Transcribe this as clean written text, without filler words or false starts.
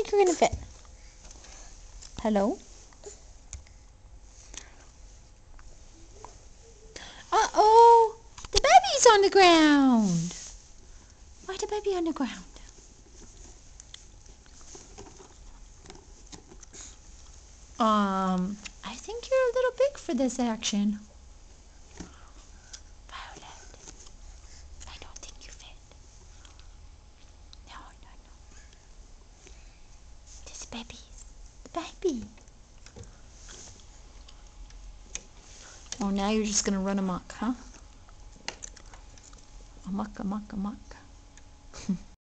think you're gonna fit? Hello? Uh-oh! The baby's on the ground! Why the baby on the ground? I think you're a little big for this action. Violet, I don't think you fit. No. This baby's the baby. Oh, now you're just gonna run amok, huh? Amok.